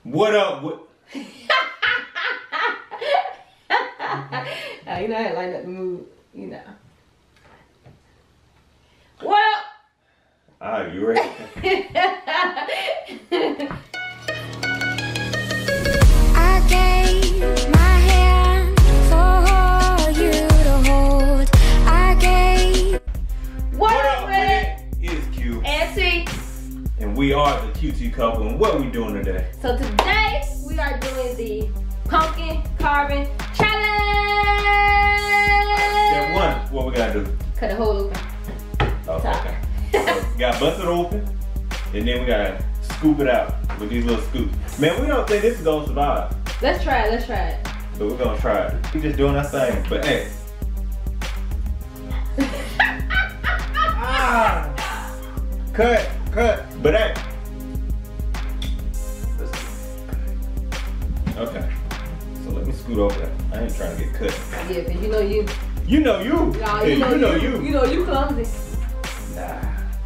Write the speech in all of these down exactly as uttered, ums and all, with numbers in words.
What up? What? uh, you know how to line up the mood, you know. What up? Alright, you ready? I gave my hand for you to hold. I gave. What, what up with it? It's Q. And T. And we are the Q T couple. And what are we doing today? So today we are doing the pumpkin carving challenge. Step one, what we gotta do? Cut a hole open. Oh, okay. So we gotta bust it open, and then we gotta scoop it out with these little scoops. Man, we don't think this is gonna survive. Let's try it, let's try it. But we're gonna try it. We just doing our thing. But hey. ah! Cut, cut. But hey. Let's see. Okay. So let me scoot over there. I ain't trying to get cut. Yeah, cause you know you. You know you. Nah, hey, you, know you know you. you. You know you clumsy. Nah.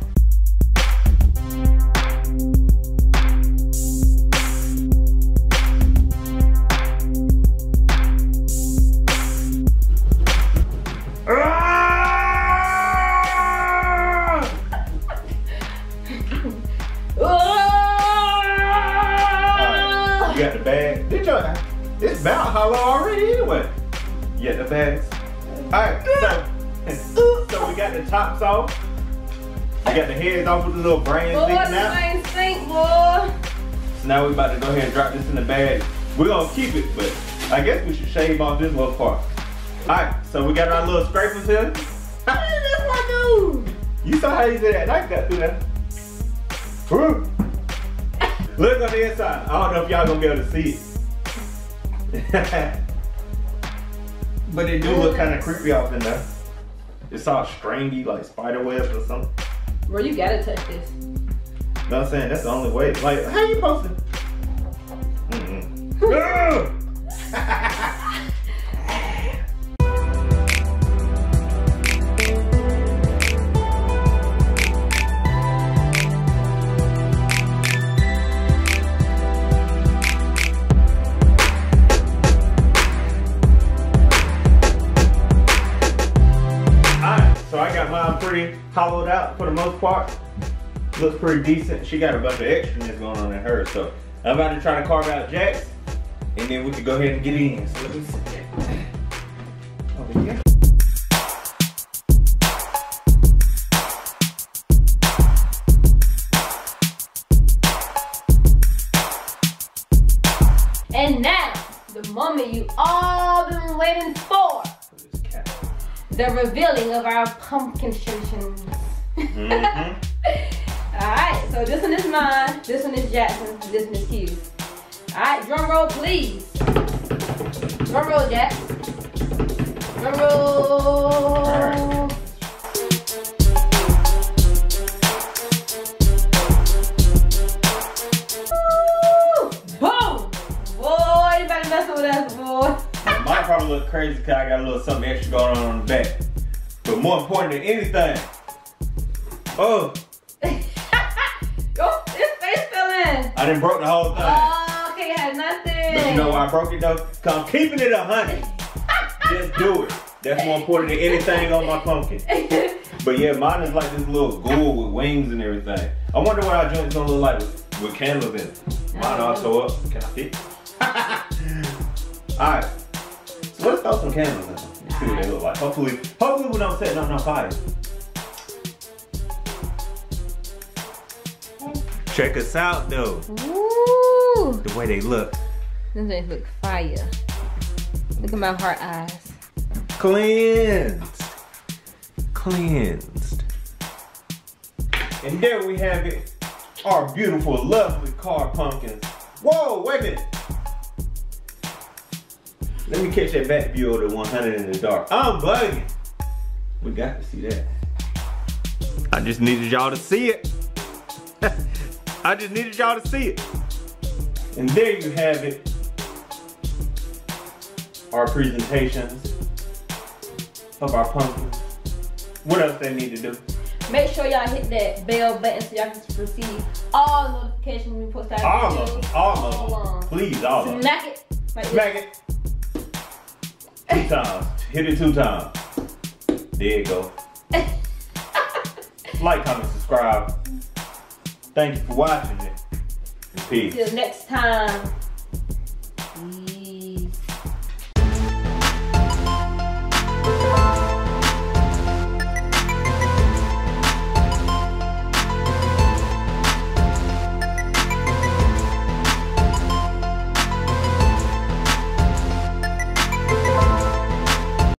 You got the bag. Did you? It's about hollow already anyway. You got the bags. Alright, so, so we got the tops off. We got the heads off with the little brains Boy, sticking this out. ain't stink, boy. So now we about to go ahead and drop this in the bag. We're gonna keep it, but I guess we should shave off this little part. Alright, so we got our little scrapers here. What is this one do? You saw how you did that knife got through that. Woo. Look on the inside. I don't know if y'all gonna be able to see it. But they do look kind of creepy off in there. It's all stringy, like spider webs or something. Bro, you gotta touch this. You know what I'm saying? That's the only way. Like, how you posting? Mm-mm. Pretty hollowed out for the most part. Looks pretty decent. She got a bunch of extraness going on in her, so I'm about to try to carve out Jax, and then we can go ahead and get in. So let me sit there. Over here. And now, the moment you all been waiting for. The revealing of our pumpkin shenshins. Mm-hmm. Alright, so this one is mine, this one is Jackson, this one is Q. Alright, drum roll please. Drum roll, Jack. Drum roll. Right. Woo! Boom! Boy, you better mess with us, boy. Mine probably look crazy because I got a little something extra going on on the back. But more important than anything, oh. Oh, his face fell in. I done broke the whole thing. Oh, okay, I had nothing. But you know why I broke it though? Because I'm keeping it a hundred. Just do it. That's more important than anything on my pumpkin. But yeah, mine is like this little ghoul with wings and everything. I wonder what our joint's gonna look like with, with candles in it. Mine all tore up. Can I fit? Alright. So let's throw some candles in them. Let's see what they look like. Hopefully, hopefully we don't set no fire. Check us out though. Ooh. The way they look. These things look fire. Look at my heart eyes. Cleansed. Cleansed. And there we have it. Our beautiful, lovely carved pumpkins. Whoa, wait a minute. Let me catch that back view of the one hundred in the dark. I'm bugging. We got to see that. I just needed y'all to see it. I just needed y'all to see it. And there you have it. Our presentations of our pumpkins. What else they need to do? Make sure y'all hit that bell button so y'all can receive all notifications we post out. All of them. All of them. Please, all of them. Smack it. Like Smack it. Two times. Hit it two times. There you go. Like, comment, subscribe. Thank you for watching it. And peace. Till next time.